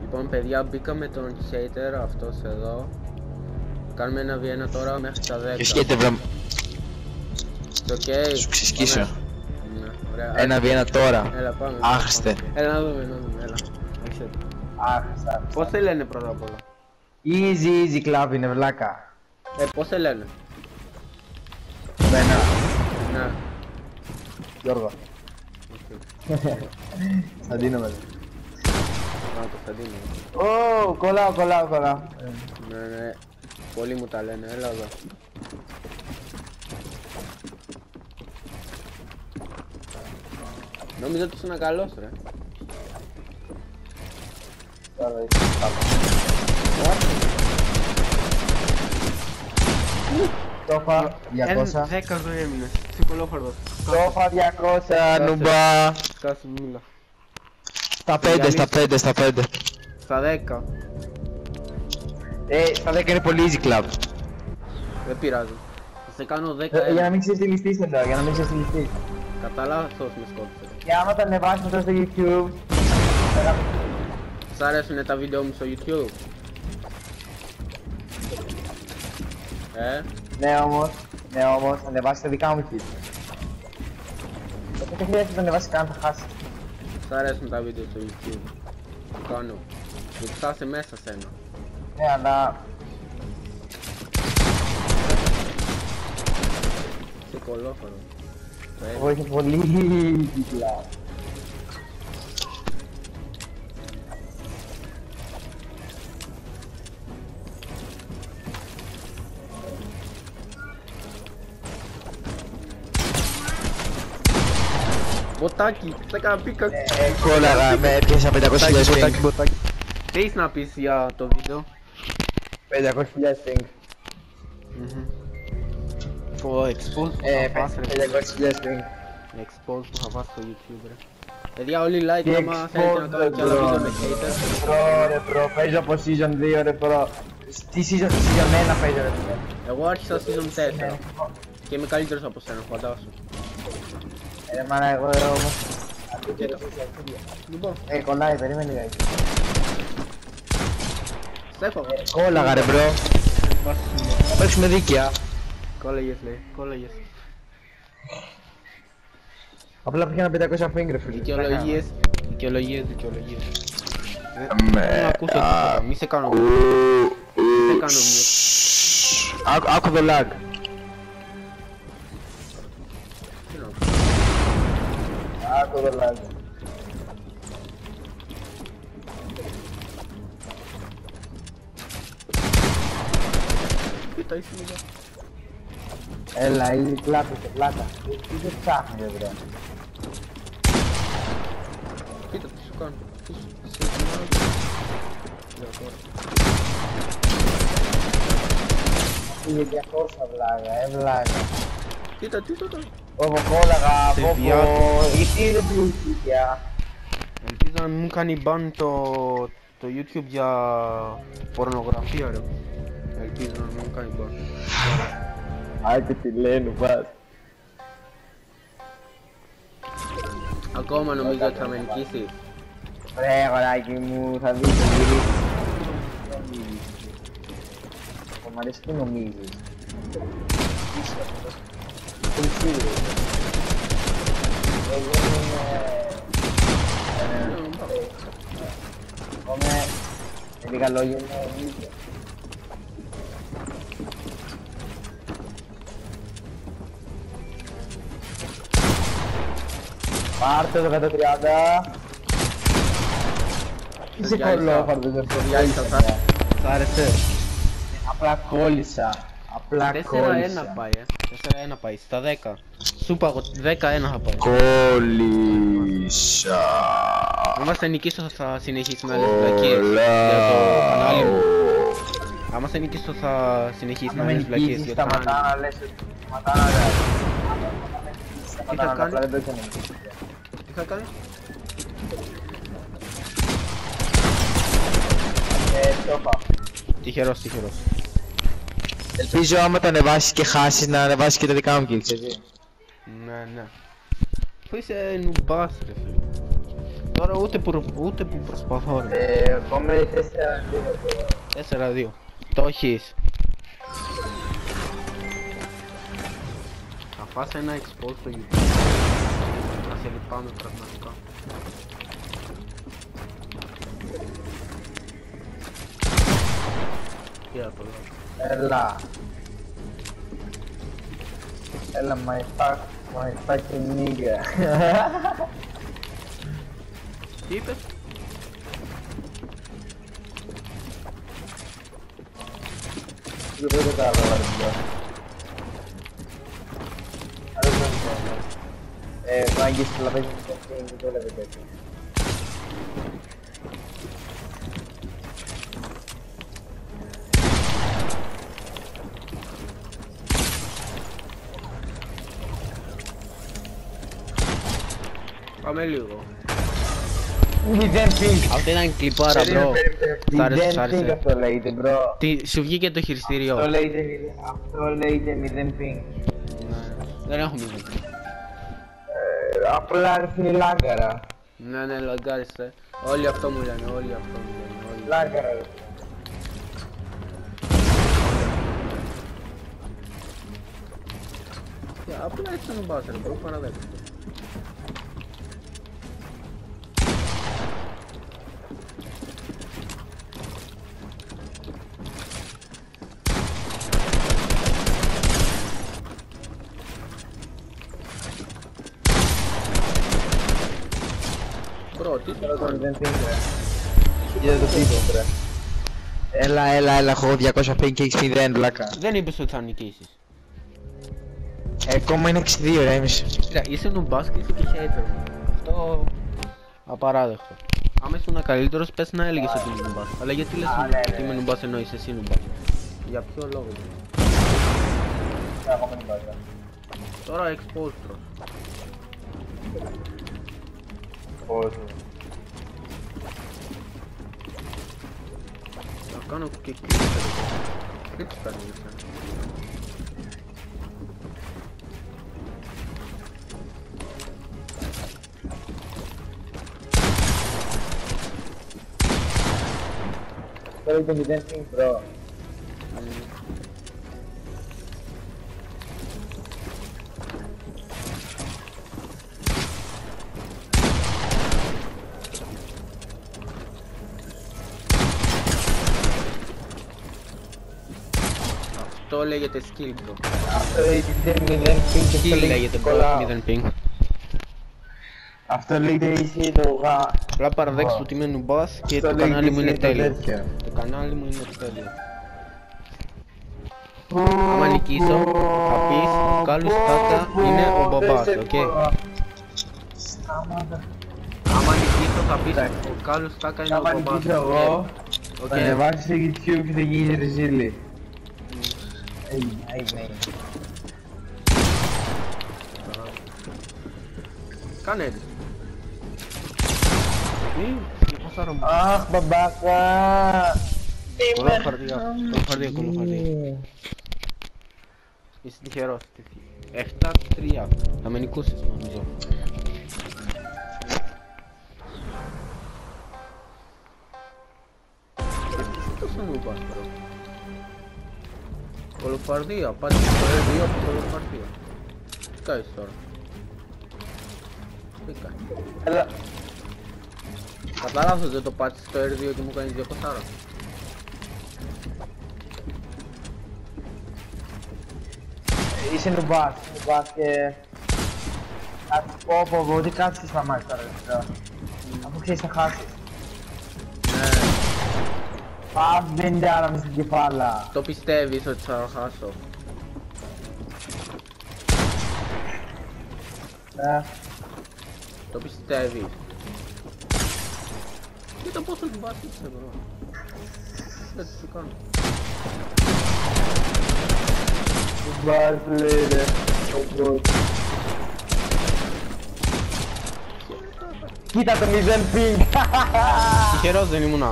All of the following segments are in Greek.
Λοιπόν παιδιά, μπήκαμε τον hater αυτός εδώ. Κάνουμε ένα V1 τώρα μέχρι τα 10. Ποιος hater βρε. Okay. Σου ξεσκίσω. Ναι, ωραία. Ένα V1 τώρα. Έλα πάμε. Άχρηστε. Έλα να δούμε, έλα. Άχρηστα. Πώς σε λένε πρώτα απ' όλα? Easy club είναι βλάκα. Πώς σε λένε? Μένα. Ναι. Γιώργο. Σαντίνο με. Πάμε το Κωνσταντίνο. Ω, κολλάω. Ναι. Πολλοί μου τα λένε, έλα εδώ. Νόμιζα ότι ήσουν καλός ρε. Τόφα 200. 10 ζωή έμεινες, ψυχολόφαρδος. Τόφα 200 νουμπά. Σκάσου μίλα. Στα 5, στα 5, στα 5. Στα 10. Στα 10 είναι πολύ easy club. Δεν πειράζει. Θα σε κάνω 10 Για να μην ξεστηλιστείς εδώ, για να μην ξεστηλιστείς. Κατά λάθος με σκότωσε. Και άμα τα ανεβάσεις μετά στο YouTube. Σ' αρέσουνε τα βίντεο μου στο YouTube? Ναι όμως, ανεβάσεις τα δικά μου kit. Δεν χρειάζεται να τα ανεβάσεις καν, θα χάσεις. Σ' αρέσουν τα βίντεο στο YouTube? Το κάνω. Μου φτάσε μέσα σένα. Ναι, αλλά... Είσαι κολόφαρο. Εγώ είχε πολύ κύκλα. Μποτάκι, θα έκανα πίκα. Κόλλαγα, με έπιασα 500.000 ping. Τι έχεις να πεις για το βίντεο? 500.000 ping. Το expose που θα πας ρε. 500.000 ping. Expose που θα πας στο YouTube ρε. Παιδιά όλοι like άμα θέλετε να κάνω κι άλλα βίντεο με haters. Bro, παίζω από season 2 ρε bro. Τι season 1 παίζω ρε bro. Εγώ άρχισα season 4 και είμαι καλύτερος από σένα, φαντάσου. Μάνα εγώ όμως. Λοιπόν, Κολλάει, περίμενε λιγάκι. Στέφω. Κόλλαγα ρε bro. Θα παίξουμε δίκαια. Κόλλαγες λέει, κόλλαγες. Απλά πήγαινα 500 ping ρε φίλε. Δικαιολογίες. Δεν ακούσω τίποτα, μη σε κάνω mute. Μη σε κάνω mute. Άκου το lag. Τι να πω. Άκου το λάζω. Κοίτα, είσαι μιλιά. Έλα, είναι πλάτα και πλάτα. Τι δεν ψάχνει ρε βρε. Κοίτα τι σου κάνω. Πήγε 200 βλάγα, βλάγα. Κοίτα τι σου κάνω. Όπο κόλλαγα, Σε πόπο. βιάτο. Γιατί δεν πλούστηκε. Ελπίζω να μην μου κάνει ban το YouTube για πορνογραφία ρε. Ελπίζω να μην μου κάνει ban. Άιτε τι λένε πας. Ακόμα νομίζω ότι θα με νικήσει. Ρε αγοράκι μου, θα δεις το γυρίσει. Μ' αρέσει τι νομίζεις. Πολύ σίγουρος. Εγώ είμαι... με λίγα λόγια είμαι νίκη. Πάρτε το 130. Είσαι κολλόφαρδος δεν Σ' άρεσε. Απλά κόλλησα. Απλά 4-1 κόλλησα. πάει 4-1 πάει, στα 10. Σου είπα εγώ 10-1 θα πάει. Κόλλησα. Άμα σε νικήσω θα συνεχίσει με άλλες βλακίες για το κανάλι μου. Άμα σε νικήσω θα συνεχίσει με άλλες βλακίες για το κανάλι μου. Σταματά να λες ότι σταματά να λες. Τι θα κάνει? Απλά δεν το έκανε. Τι θα κάνει? Το είπα. Τυχερός. Ελπίζω άμα τα ανεβάσεις και χάσεις να ανεβάσεις και τα δικά μου kills, έτσι. Ναι. Πού είσαι νουμπάς ρε φίλε. Τώρα ούτε που προσπαθώ ρε. Ακόμα 4-2. Το έχεις. Θα φας ένα expose στο YouTube. Να σε λυπάμαι πραγματικά. Κοίτα το λέω. Έλα my fucking nigga. Τι είπες? Δεν το κατάλαβα ρε. Μάγκες που λαβαίνεις και το έλεγε έτσι. Πάμε λίγο. 0 ping. Αυτό ήταν κλιπάρα bro. Σ' άρεσε, σ' 0 ping άρεσε. αυτό λέγεται bro. Τι, σου βγήκε το χειριστήριο. Αυτό λέγεται 0 ping. Ναι, δεν έχω μείνει. Απλά ρε φίλε λάγκαρα. Ναι, λαγκάρισε. Όλοι αυτό μου λένε, όλοι. Λάγκαρα ρε. Απλά έτσι δεν μπας ρε, μπορώ παραδέχομαι. Μπρο, τι θα κάνω. Κοίτα το τύπο μπρε. Έλα, έχω 200 ping και έχεις 0 βλάκα. Δεν είπες ότι θα νικήσεις. Ακόμα είναι 62 ρε εμείς. Κοίτα, είσαι νουμπάς και είσαι και hater. Αυτό απαράδεκτο. Άμα ήσουν καλύτερος πες να έλεγες ότι είμαι νουμπάς. Αλλά γιατί λες ότι είμαι νουμπάς ενώ είσαι εσύ νουμπάς. Για ποιο λόγο. Τώρα expose τρως. Θα κάνω και κρύψε παίρνεις. Τώρα είναι 0 ping bro. Αυτό λέγεται skill bro. Αυτό λέγεται 0 ping. Skill λέγεται bro, 0 ping. Αυτό λέγεται isi το γα. Απλά παραδέξτε ότι είμαι νουμπάς και Αυτό το κανάλι μου είναι λέγεται τέλειο. τέτοιο. Το κανάλι μου είναι τέλειο. Άμα νικήσω θα πεις ο Κάλλος Τάκα είναι ο μπαμπάς, οκ. Άμα νικήσω θα πεις ο Κάλλος Τάκα είναι ο Άμα μπαμπάς, νικήσω εγώ, οκ. θα ανεβάσεις στο YouTube και θα γίνεις ρεζίλη. Ναι. Κάνε έτσι. Πασάρα μου. Αχ μπαμπάκα. Πολλά φαρδιά, ακόμα φαρδιά. Είσαι τυχερός. 7-3. Θα με νικούσεις νομίζω. Γιατί τόσο νουμπάς τώρα. Κολοφαρδία, πάτε στο R2 από κολοφαρδία. Τι κάνεις τώρα. Τι κάνεις. Έλα. Κατά λάθος δεν το πάτησες στο R2 και μου κάνεις 200. Είσαι νουμπάς και... Πω, τι κάτσεις θα μάθεις τώρα. Αφού ξέρεις θα χάσεις. Ναι. Μπαίνετε άρα μες στην κεφάλα. Το πιστεύεις ότι θα χάσω. Το πιστεύεις. Κοίτα πόσο του βάζεις μπρο. Έτσι σου κάνω. Νουμπάς λέει ρε. Κοίτα το 0 ping. Τυχερός δεν ήμουνα.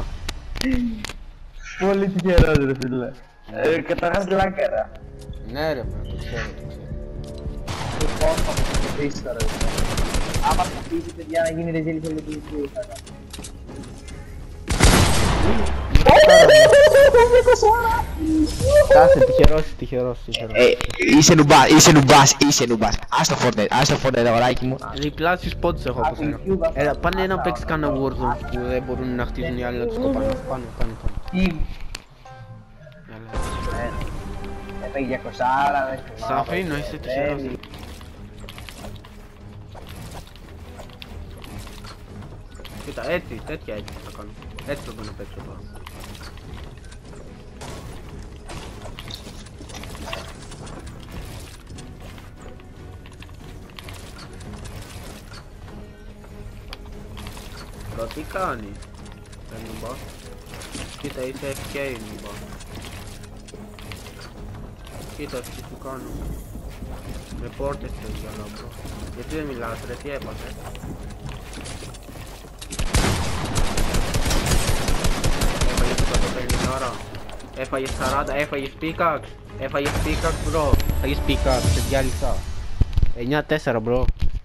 Πολύ τυχερός ρε φίλε. Καταρχάς λάκαρα. Ναι ρε μα, το ξέρω, το ξέρω. Λοιπόν, θα μου το πεις τώρα. Άμα θα πείτε παιδιά να γίνει ρεζίλη σε λίγο που θα κάνω. Κάσε, τυχερός. Είσαι νουμπάς. Ας το Fortnite αγοράκι μου. Διπλάσιους πόντους έχω από σένα. Έλα, πάνε να παίξεις κανένα Warzone που δεν μπορούν να χτίζουν οι άλλοι να τους κοπάνε. Πάνω. Έπαιγε για κοσάρα, Σ' αφήνω, είσαι τυχερός. Κοίτα, τέτοια θα κάνω. Έτσι θα μπορώ να παίξω τώρα. Τώρα τι κάνει? Δεν νουμπά. Κοίτα, είσαι FK νουμπά. Κοίτα τι σου κάνω. Ρεπόρτες θες για λάμπρο. Γιατί δεν μιλάς ρε, τι έπαθε? Έφαγες το 150 ώρα. Έφαγες 40, έφαγες pickaxe. Έφαγες pickaxe bro. Έφαγες pickaxe, σε διάλυσα. 9-4 bro.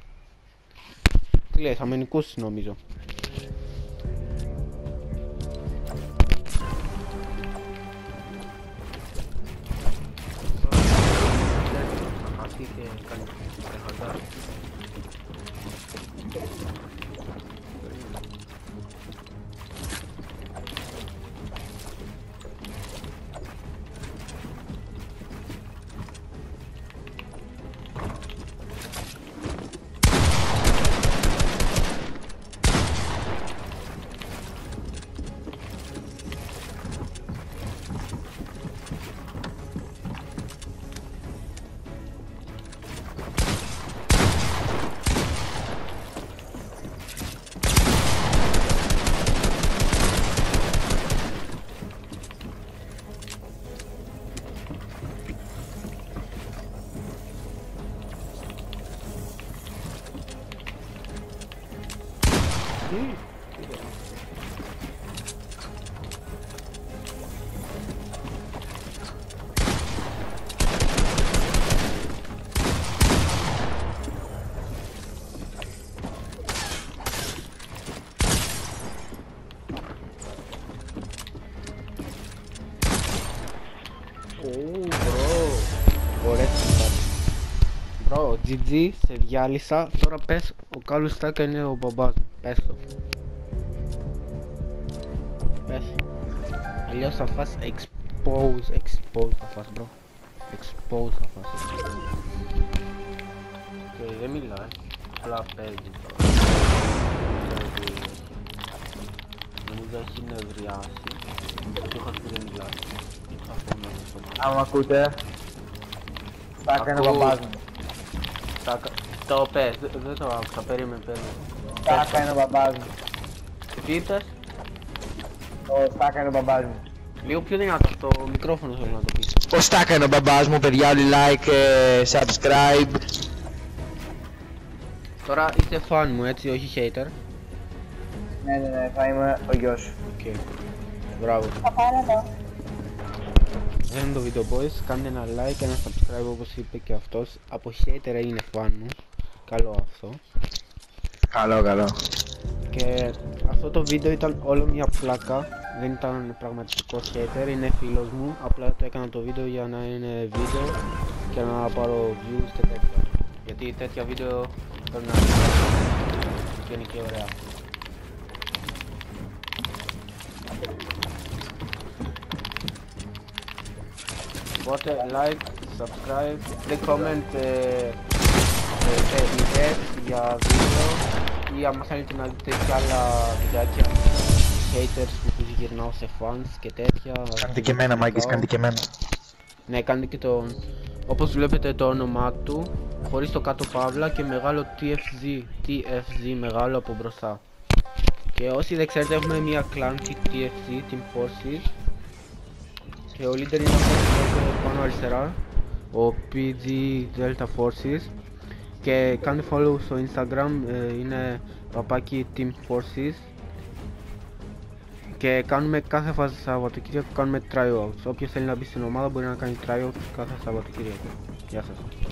Τι λες, αμενικούς νομίζω. Bro, GG, σε διάλυσα. Τώρα πες, ο Κάλους Στάκα είναι ο μπαμπάς μου. Πες το. Πες. Αλλιώς θα φας expose θα φας bro. Expose θα φας. Και δεν μιλάει, απλά παίζει τώρα. Νομίζω έχει νευριάσει. Και ο Χαστή δεν μιλάει. Αν μ' ακούτε, Στάκα είναι ο μπαμπάς μου. Το πες, δεν το άκουσα, περίμενε. Στάκα είναι ο μπαμπάς μου. Τι είπες? Ο Στάκα είναι ο μπαμπάς μου. Λίγο πιο δυνατό στο μικρόφωνο θέλω να το πεις. Ο Στάκα είναι ο μπαμπάς μου, παιδιά, όλοι like, subscribe. Τώρα είσαι φαν μου έτσι, όχι hater. Ναι, θα είμαι ο γιος σου. Οκ. Μπράβο. Θα πάρω εδώ. Δεν είναι το βίντεο boys, κάντε ένα like, ένα subscribe όπως είπε και αυτός. Από hater έγινε φαν μου. Καλό αυτό. Καλό. Και αυτό το βίντεο ήταν όλο μια πλάκα. Δεν ήταν πραγματικό hater, είναι φίλος μου. Απλά το έκανα το βίντεο για να είναι βίντεο και να πάρω views και τέτοια. Γιατί τέτοια βίντεο πρέπει να είναι και ωραία. Οπότε like, subscribe, click comment ιδέες για βίντεο ή άμα θέλετε να δείτε και άλλα βιντεάκια haters που τους γυρνάω σε fans και τέτοια. Κάντε και εμένα μάγκες, κάντε και εμένα. Ναι, κάντε και τον, όπως βλέπετε το όνομά του, χωρίς το κάτω παύλα και μεγάλο TFZ μεγάλο από μπροστά. Και όσοι δεν ξέρετε έχουμε μια clan TFZ, Team Forces. Και ο leader είναι αυτός πάνω αριστερά, ο PG Delta Forces. Και κάντε follow στο Instagram, είναι παπάκι Team Forces. Και κάνουμε κάθε Σαββατοκύριακο κάνουμε tryouts. Όποιος θέλει να μπει στην ομάδα μπορεί να κάνει tryouts κάθε Σαββατοκύριακο. Γεια σας.